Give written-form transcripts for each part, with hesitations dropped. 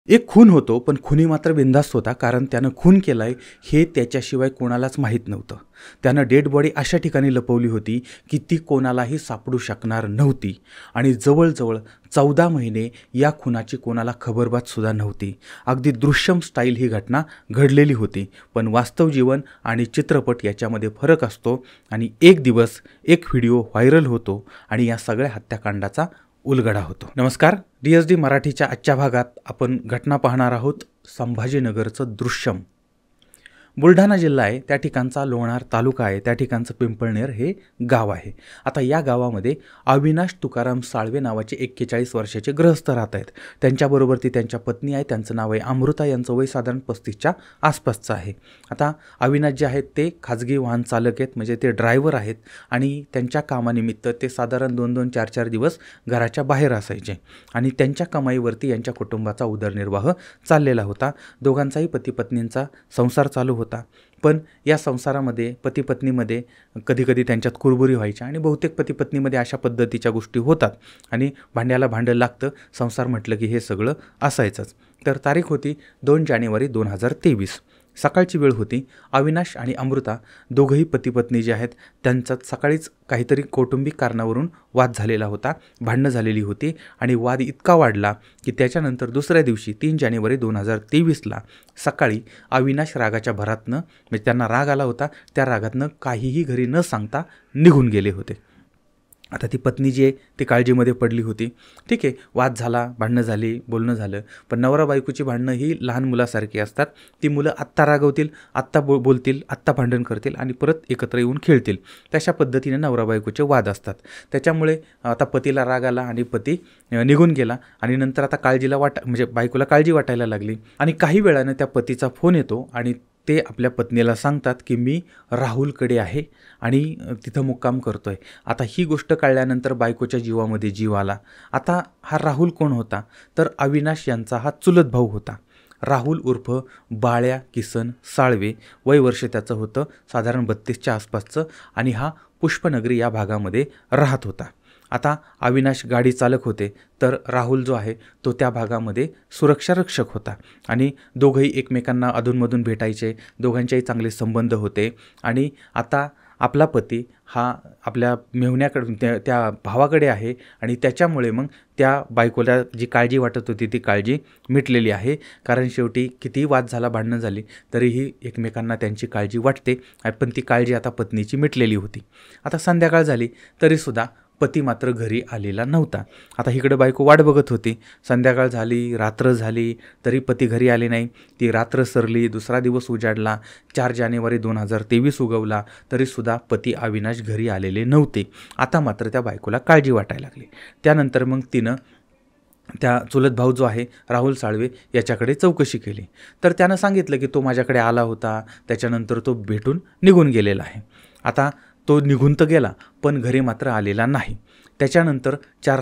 एक खून होतो, पण खुनी मात्र बिनधास्त होता, कारण त्यानं खून केलाय हे त्याच्याशिवाय कोणालाच माहीत नव्हतं. त्यानं डेड बॉडी अशा ठिकाणी लपवली होती की ती कोणालाही सापडू शकणार नव्हती आणि जवळजवळ 14 महिने या खुनाची कोणाला खबरबातसुद्धा नव्हती. अगदी दृश्यम स्टाईल ही घटना घडलेली होती. पण वास्तव जीवन आणि चित्रपट याच्यामध्ये फरक असतो आणि एक दिवस एक व्हिडिओ व्हायरल होतो आणि या सगळ्या हत्याकांडाचा उलगडा होतो. नमस्कार, DSD मराठीच्या आजच्या भागात आपण घटना पाहणार आहोत संभाजीनगरचं दृश्यम. बुलढाणा जिल्हा आहे, त्या ठिकाणचा लोणार तालुका आहे, त्या ठिकाणचं पिंपळनेर हे गाव आहे. आता या गावामध्ये अविनाश तुकाराम साळवे नावाचे 41 वर्षाचे गृहस्थ राहत आहेत. त्यांच्याबरोबर ती त्यांच्या पत्नी आहे, त्यांचं नाव आहे अमृता. यांचं वय साधारण 35च्या आसपासचं आहे. आता अविनाश जे आहेत ते खाजगी वाहन चालक आहेत, म्हणजे ते ड्रायव्हर आहेत आणि त्यांच्या कामानिमित्त ते साधारण 2-2, 4-4 दिवस घराच्या बाहेर असायचे आणि त्यांच्या कमाईवरती यांच्या कुटुंबाचा उदरनिर्वाह चाललेला होता. दोघांचाही पती पत्नींचा संसार चालू होता. पण या संसारामध्ये पती पत्नीमध्ये कधीकधी त्यांच्यात कुरबुरी व्हायच्या आणि बहुतेक पती पत्नीमध्ये अशा पद्धतीच्या गोष्टी होतात आणि भांड्याला भांडं लागतं. संसार म्हटलं की हे सगळं असायचंच. तर तारीख होती 2 जानेवारी 2023. सकाळची वेळ होती. अविनाश आणि अमृता दोघंही पती पत्नी जे आहेत त्यांच्यात सकाळीच काहीतरी कौटुंबिक कारणावरून वाद झालेला होता, भांडणं झालेली होती आणि वाद इतका वाढला की त्याच्यानंतर दुसऱ्या दिवशी 3 जानेवारी 2023ला सकाळी अविनाश रागाच्या भरातनं, म्हणजे त्यांना राग आला होता, त्या रागातनं काहीही घरी न सांगता निघून गेले होते. आता ती पत्नी जी आहे ती काळजीमध्ये पडली होती. ठीक आहे, वाद झाला, भांडणं झाली, बोलणं झालं, पण नवरा बायकोची भांडणं ही लहान मुलासारखी असतात. ती मुलं आत्ता रागवतील, आत्ता बोलतील, आत्ता भांडण करतील आणि परत एकत्र येऊन खेळतील. तशा पद्धतीने नवरा बायकोचे वाद असतात. त्याच्यामुळे आता पतीला राग आला आणि पती निघून गेला आणि नंतर आता म्हणजे बायकोला काळजी वाटायला लागली आणि काही वेळानं त्या पतीचा फोन येतो आणि ते आपल्या पत्नीला सांगतात की मी राहुलकडे आहे आणि तिथं मुक्काम करतोय. आता ही गोष्ट कळल्यानंतर बायकोच्या जीवामध्ये जीव आला. आता हा राहुल कोण होता? तर अविनाश यांचा हा चुलत भाऊ होता. राहुल उर्फ बाळ्या किसन साळवे. वय वर्ष त्याचं होतं साधारण 32च्या आसपासचं आणि हा पुष्पनगरी या भागामध्ये राहत होता. आता अविनाश गाडी चालक होते, तर राहुल जो आहे तो त्या भागामध्ये सुरक्षा रक्षक होता आणि दोघंही एकमेकांना अधूनमधून भेटायचे. दोघांचेही चांगले संबंध होते आणि आता आपला पती हा आपल्या मेहुण्याकडे त्या भावाकडे आहे आणि त्याच्यामुळे मग त्या बायकोला जी काळजी वाटत होती ती काळजी मिटलेली आहे. कारण शेवटी कितीही वाद झाला, भांडणं झाली, तरीही एकमेकांना त्यांची काळजी वाटते. पण ती काळजी आता पत्नीची मिटलेली होती. आता संध्याकाळ झाली तरीसुद्धा पती मात्र घरी आलेला नव्हता. आता इकडं बायको वाट बघत होती. संध्याकाळ झाली, रात्र झाली, तरी पती घरी आले नाही. ती रात्र सरली, दुसरा दिवस उजाडला, 4 जानेवारी 2023 उगवला, तरीसुद्धा पती अविनाश घरी आलेले नव्हते. आता मात्र त्या बायकोला काळजी वाटायला लागली. त्यानंतर मग तिनं त्या चुलत भाऊ जो आहे राहुल साळवे याच्याकडे चौकशी केली. तर त्यानं सांगितलं की तो माझ्याकडे आला होता, त्याच्यानंतर तो भेटून निघून गेलेला आहे. आता तो निघून तर गेला, पण घरी मात्र आलेला नाही. त्याच्यानंतर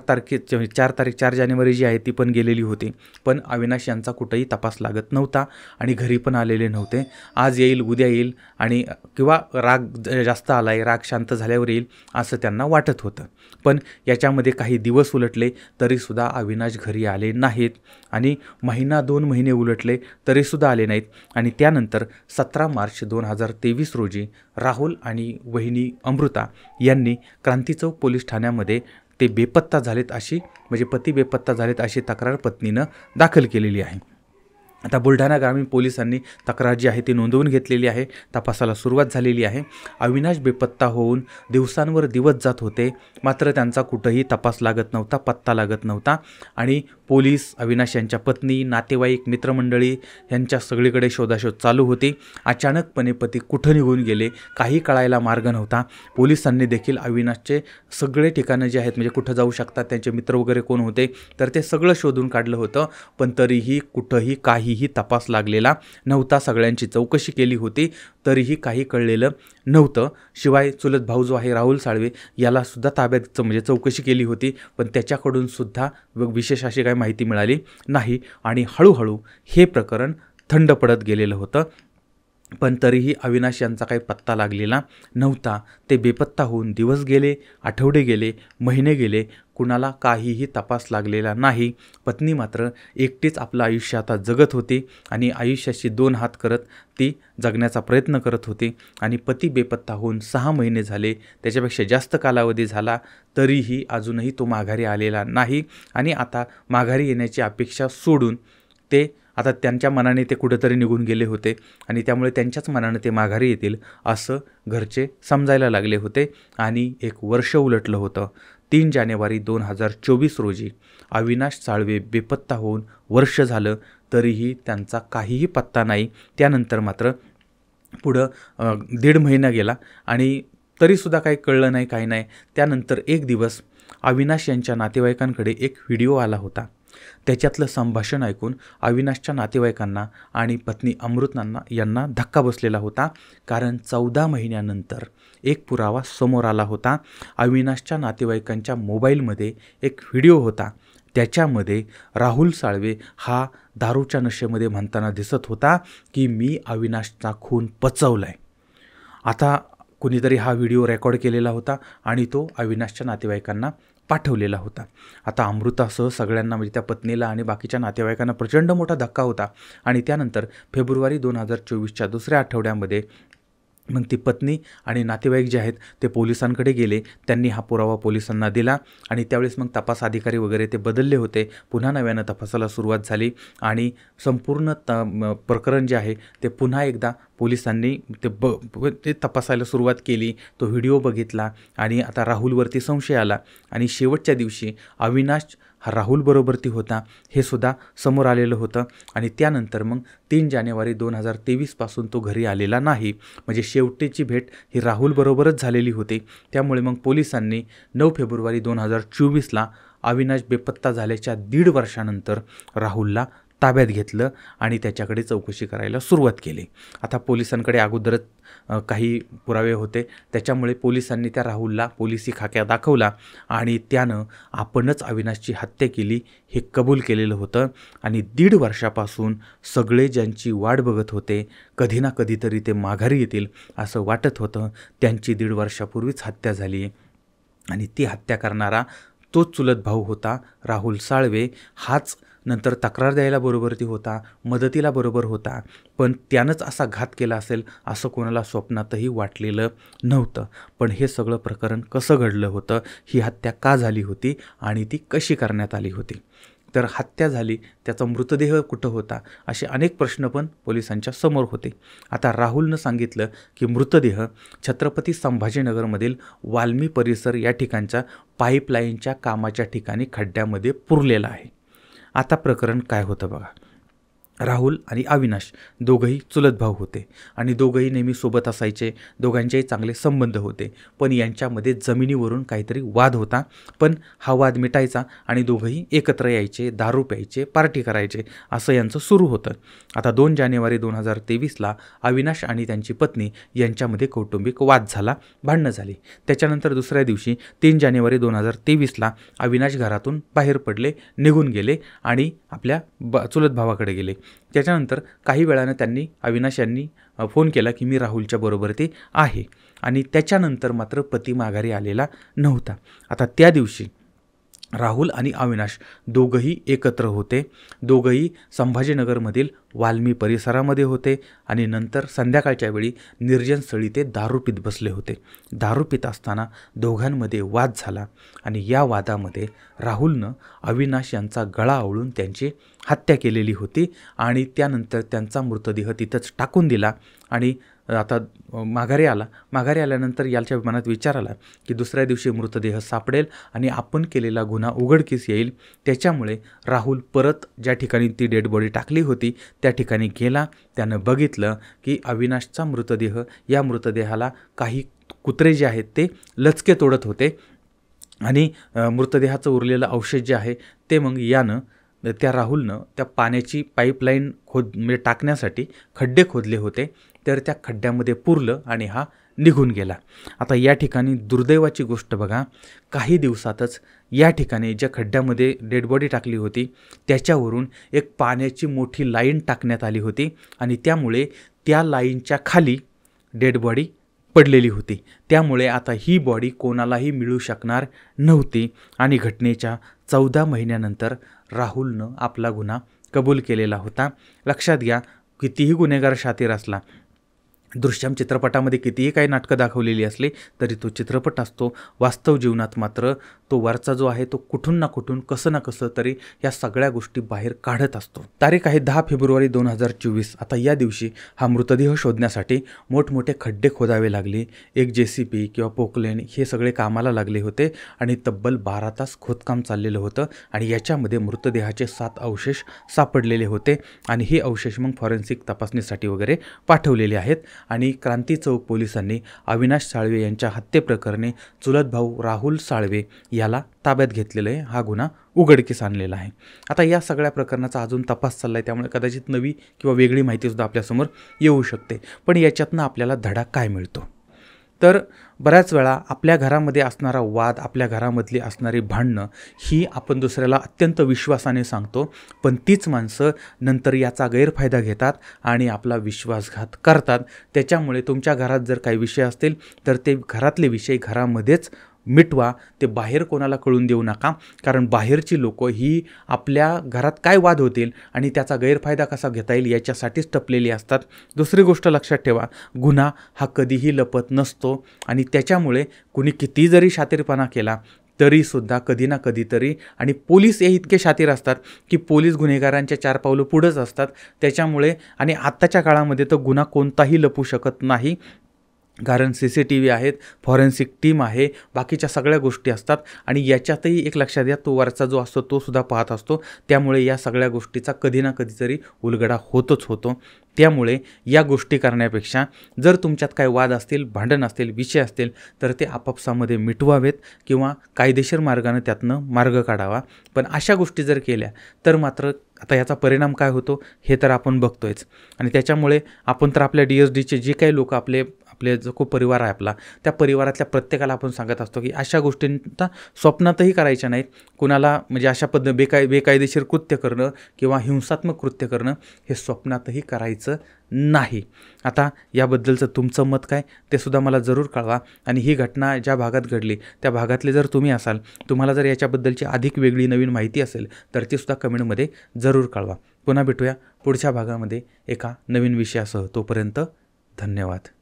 4 जानेवारी जी आहे ती पण गेलेली होती, पण अविनाश यांचा कुठंही तपास लागत नव्हता आणि घरी पण आलेले नव्हते. आज येईल, उद्या येईल आणि किंवा राग जास्त आला आहे, राग शांत झाल्यावर येईल असं त्यांना वाटत होतं. पण याच्यामध्ये काही दिवस उलटले तरीसुद्धा अविनाश घरी आले नाहीत आणि 1-2 महिने उलटले तरीसुद्धा आले नाहीत आणि त्यानंतर 17 मार्च 2023 रोजी राहुल आणि वहिनी अमृता यांनी क्रांती चौक पोलीस ठाण्यामध्ये ते बेपत्ता झालेत अशी, म्हणजे पती बेपत्ता झालेत अशी तक्रार पत्नीनं दाखल केलेली आहे. आता बुलढाणा ग्रामीण पोलिसांनी तक्रार जी आहे ती नोंदवून घेतलेली आहे. तपासाला सुरुवात झालेली आहे. अविनाश बेपत्ता होऊन दिवसांवर दिवस जात होते, मात्र त्यांचा कुठंही तपास लागत नव्हता, पत्ता लागत नव्हता आणि पोलीस, अविनाश यांच्या पत्नी, नातेवाईक, मित्रमंडळी यांच्या सगळीकडे शोधाशोध चालू होती. अचानकपणे पती कुठं निघून गेले काही कळायला मार्ग नव्हता. पोलिसांनी देखील अविनाशचे सगळे ठिकाणं जे आहेत, म्हणजे कुठं जाऊ शकतात, त्यांचे मित्र वगैरे कोण होते, तर ते सगळं शोधून काढलं होतं. पण तरीही कुठंही काहीही तपास लागलेला नव्हता. सगळ्यांची चौकशी केली होती तरीही काही कळलेलं नव्हतं. शिवाय चुलत भाऊ जो आहे राहुल साळवे याला सुद्धा ताब्यात म्हणजे चौकशी केली होती, पण त्याच्याकडून सुद्धा विशेष अशी काही माहिती मिळाली नाही आणि हळूहळू हे प्रकरण थंड पडत गेलेलं होतं. पण तरीही अविनाश यांचा काही पत्ता लागलेला नव्हता. ते बेपत्ता होऊन दिवस गेले, आठवडे गेले, महिने गेले, कुणाला काहीही तपास लागलेला नाही. पत्नी मात्र एकटीच आपलं आयुष्य आता जगत होती आणि आयुष्याशी 2 हात करत ती जगण्याचा प्रयत्न करत होती. आणि पती बेपत्ता होऊन 6 महिने झाले, त्याच्यापेक्षा जास्त कालावधी झाला, तरीही अजूनही तो माघारी आलेला नाही. आणि आता माघारी येण्याची अपेक्षा सोडून ते आता त्यांच्या मनाने ते कुठेतरी निघून गेले होते आणि त्यामुळे त्यांच्याच मनाने ते माघारी येतील असं घरचे समजायला लागले होते. आणि 1 वर्ष उलटलं होतं. 3 जानेवारी 2024 रोजी अविनाश साळवे बेपत्ता होऊन वर्ष झालं, तरीही त्यांचा काहीही पत्ता नाही. त्यानंतर मात्र पुढं 1.5 महिना गेला आणि तरीसुद्धा काही कळलं नाही, काही नाही. त्यानंतर एक दिवस अविनाश यांच्या नातेवाईकांकडे एक व्हिडिओ आला होता. त्याच्यातलं संभाषण ऐकून अविनाशच्या नातेवाईकांना आणि पत्नी अमृतांना यांना धक्का बसलेला होता. कारण 14 महिन्यानंतर एक पुरावा समोर आला होता. अविनाशच्या नातेवाईकांच्या मोबाईलमध्ये एक व्हिडिओ होता. त्याच्यामध्ये राहुल साळवे हा दारूच्या नशेमध्ये म्हणताना दिसत होता की मी अविनाशचा खून पचवलाय. आता कुणीतरी हा व्हिडिओ रेकॉर्ड केलेला होता आणि तो अविनाशच्या नातेवाईकांना पाठवलेला होता. आता अमृतासह सगळ्यांना म्हणजे त्या पत्नीला आणि बाकीच्या नातेवाईकांना प्रचंड मोठा धक्का होता. आणि त्यानंतर फेब्रुवारी 2024च्या दुसऱ्या आठवड्यामध्ये मग ती पत्नी आणि नातेवाईक जे आहेत ते पोलिसांकडे गेले. त्यांनी हा पुरावा पोलिसांना दिला आणि त्यावेळेस मग तपास अधिकारी वगैरे ते बदलले होते. पुन्हा नव्यानं तपासाला सुरुवात झाली आणि संपूर्ण प्रकरण जे आहे ते पुन्हा एकदा पोलिसांनी ते तपासायला सुरुवात केली. तो व्हिडिओ बघितला आणि आता राहुलवरती संशय आला आणि शेवटच्या दिवशी अविनाश हा राहुलबरोबरती होता हे सुद्धा समोर आलेलं होतं. आणि त्यानंतर मग 3 जानेवारी 2023पासून तो घरी आलेला नाही. म्हणजे शेवटीची भेट ही राहुलबरोबरच झालेली होती. त्यामुळे मग पोलिसांनी 9 फेब्रुवारी 2024ला अविनाश बेपत्ता झाल्याच्या 1.5 वर्षानंतर राहुलला ताब्यात घेतलं आणि त्याच्याकडे चौकशी करायला सुरुवात केली. आता पोलिसांकडे अगोदरच काही पुरावे होते, त्याच्यामुळे पोलिसांनी त्या राहुलला पोलिसी खाक्या दाखवला आणि त्यानं आपणच अविनाशची हत्या केली हे कबूल केलेलं होतं. आणि 1.5 वर्षापासून सगळे ज्यांची वाट बघत होते, कधी ना कधीतरी ते माघारी येतील असं वाटत होतं, त्यांची 1.5 वर्षापूर्वीच हत्या झाली. आणि ती हत्या करणारा तोच चुलत भाऊ होता राहुल साळवे. हाच नंतर तक्रार द्यायला बरोबरती होता, मदतीला बरोबर होता, पण त्यानंच असा घात केला असेल असं कोणाला स्वप्नातही वाटलेलं नव्हतं. पण हे सगळं प्रकरण कसं घडलं होतं, ही हत्या का झाली होती आणि ती कशी करण्यात आली होती, तर हत्या झाली, त्याचा मृतदेह कुठं होता, असे अनेक प्रश्न पण पोलिसांच्या समोर होते. आता राहुलनं सांगितलं की मृतदेह छत्रपती संभाजीनगरमधील वाल्मी परिसर या ठिकाणच्या पाईपलाईनच्या कामाच्या ठिकाणी खड्ड्यामध्ये पुरलेला आहे. आता प्रकरण काय होतं बघा. राहुल आणि अविनाश दोघंही चुलत भाऊ होते आणि दोघंही नेहमी सोबत असायचे. दोघांचेही चांगले संबंध होते, पण यांच्यामध्ये जमिनीवरून काहीतरी वाद होता. पण हा वाद मिटायचा आणि दोघंही एकत्र यायचे, दारू प्यायचे, पार्टी करायचे, असं यांचं सुरू होतं. आता 2 जानेवारी 2023ला अविनाश आणि त्यांची पत्नी यांच्यामध्ये कौटुंबिक वाद झाला, भांडणं झाली. त्याच्यानंतर दुसऱ्या दिवशी 3 जानेवारी 2023ला अविनाश घरातून बाहेर पडले, निघून गेले आणि आपल्या चुलत भावाकडे गेले. त्याच्यानंतर काही वेळानं अविनाश यांनी फोन केला की मी राहुलच्या बरोबरती आहे आणि त्याच्यानंतर मात्र पती माघारी आलेला नव्हता. आता त्या दिवशी राहुल आणि अविनाश दोघंही एकत्र होते. दोघंही संभाजीनगरमधील वाल्मी परिसरामध्ये होते आणि नंतर संध्याकाळच्या वेळी निर्जन स्थळी ते दारू पीत बसले होते. दारू पीत असताना दोघांमध्ये वाद झाला आणि या वादामध्ये राहुलनं अविनाश यांचा गळा आवळून त्यांची हत्या केलेली होती आणि त्यानंतर त्यांचा मृतदेह तिथंच टाकून दिला. आणि आता माघारी आल्यानंतर याच्या मनात विचार आला की दुसऱ्या दिवशी मृतदेह सापडेल आणि आपण केलेला गुन्हा उघडकीस येईल. त्याच्यामुळे राहुल परत ज्या ठिकाणी ती डेड बॉडी टाकली होती त्या ठिकाणी गेला. त्यानं बघितलं की अविनाशचा मृतदेह, या मृतदेहाला काही कुत्रे जे आहेत ते लचके तोडत होते आणि मृतदेहाचं उरलेलं अवशेष जे आहे ते मग त्या राहुलनं त्या पाण्याची पाईपलाईन म्हणजे टाकण्यासाठी खड्डे खोदले होते, तर त्या खड्ड्यामध्ये पुरलं आणि हा निघून गेला. आता या ठिकाणी दुर्दैवाची गोष्ट बघा, काही दिवसातच या ठिकाणी ज्या खड्ड्यामध्ये डेड बॉडी टाकली होती त्याच्यावरून एक पाण्याची मोठी लाईन टाकण्यात आली होती आणि त्यामुळे त्या लाईनच्या खाली डेड बॉडी पडलेली होती. त्यामुळे आता ही बॉडी कोणालाही मिळू शकणार नव्हती आणि घटनेच्या 14 महिन्यानंतर राहुलनं आपला गुन्हा कबूल केलेला होता. लक्षात घ्या, कितीही गुन्हेगार शातीर असला, दृश्यम चित्रपटामध्ये कितीही काही नाटकं दाखवलेली असली तरी तो चित्रपट असतो. वास्तव जीवनात मात्र तो वरचा जो आहे तो कुठून ना कुठून कसं ना कसं तरी या सगळ्या गोष्टी बाहेर काढत असतो. तारीख आहे 10 फेब्रुवारी 2024. आता या दिवशी हा मृतदेह शोधण्यासाठी मोठमोठे खड्डे खोदावे लागले. एक JCB किंवा पोकलेन हे सगळे कामाला लागले होते आणि तब्बल 12 तास खोदकाम चाललेलं होतं आणि याच्यामध्ये मृतदेहाचे 7 अवशेष सापडलेले होते आणि हे अवशेष मग फॉरेन्सिक तपासणीसाठी वगैरे पाठवलेले आहेत. आणि क्रांती चौक पोलिसांनी अविनाश साळवे यांच्या हत्येप्रकरणी चुलत भाऊ राहुल साळवे याला ताब्यात घेतलेलं आहे. हा गुन्हा उघडकीस आणलेला आहे. आता या सगळ्या प्रकरणाचा अजून तपास चालला आहे, त्यामुळे कदाचित नवी किंवा वेगळी माहितीसुद्धा आपल्यासमोर येऊ शकते. पण याच्यातनं आपल्याला धडा काय मिळतो, तर बऱ्याच वेळा आपल्या घरामध्ये असणारा वाद, आपल्या घरामधली असणारी भांडणं ही आपण दुसऱ्याला अत्यंत विश्वासाने सांगतो, पण तीच माणसं नंतर याचा गैरफायदा घेतात आणि आपला विश्वासघात करतात. त्याच्यामुळे तुमच्या घरात जर काही विषय असतील तर ते घरातले विषय घरामध्येच मिटवा, ते बाहेर कोणाला कळून देऊ नका. कारण बाहेरची लोकं ही आपल्या घरात काय वाद होतील आणि त्याचा गैरफायदा कसा घेता येईल याच्यासाठीच टपलेली असतात. दुसरी गोष्ट लक्षात ठेवा, गुन्हा हा कधीही लपत नसतो आणि त्याच्यामुळे कुणी किती जरी शातीरपणा केला तरीसुद्धा कधी ना कधीतरी, आणि पोलीस हे इतके शातीर असतात की पोलीस गुन्हेगारांच्या 4 पावलं पुढंच असतात. त्याच्यामुळे आणि आत्ताच्या काळामध्ये तर गुन्हा कोणताही लपू शकत नाही, कारण CCTV आहेत, फॉरेन्सिक टीम आहे, बाकीच्या सगळ्या गोष्टी असतात आणि याच्यातही एक लक्षात द्या, तो वरचा जो असतो तो सुद्धा पाहत असतो. त्यामुळे या सगळ्या गोष्टीचा कधी ना कधीतरी उलगडा होतोच होतो. त्यामुळे या गोष्टी करण्यापेक्षा जर तुमच्यात काही वाद असतील, भांडण असतील, विषय असतील तर ते आपापसामध्ये मिटवावेत किंवा कायदेशीर मार्गाने त्यातनं मार्ग काढावा. पण अशा गोष्टी जर केल्या तर मात्र आता याचा परिणाम काय होतो हे तर आपण बघतोयच. आणि त्याच्यामुळे आपण तर आपल्या DSDचे जे काही लोक आपले जो खूप परिवार आहे आपला, त्या परिवारातल्या प्रत्येकाला आपण सांगत असतो की अशा गोष्टींचा स्वप्नातही करायच्या नाहीत. कुणाला म्हणजे अशा बेकायदेशीर कृत्य करणं किंवा हिंसात्मक कृत्य करणं हे स्वप्नातही करायचं नाही. आता याबद्दलचं तुमचं मत काय ते सुद्धा मला जरूर कळवा. आणि ही घटना ज्या भागात घडली त्या भागातले जर तुम्ही असाल, तुम्हाला जर याच्याबद्दलची अधिक वेगळी नवीन माहिती असेल तर ती सुद्धा कमेंटमध्ये जरूर कळवा. पुन्हा भेटूया पुढच्या भागामध्ये एका नवीन विषयासह. तोपर्यंत धन्यवाद.